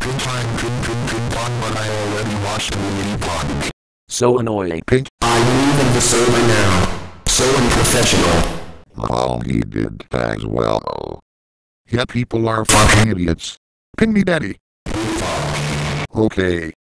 but I already watched the mini pod. So annoying. Pink. I'm leaving the server now. So unprofessional. Oh, he did as well. Yeah, people are fucking idiots. Ping me, daddy. Okay.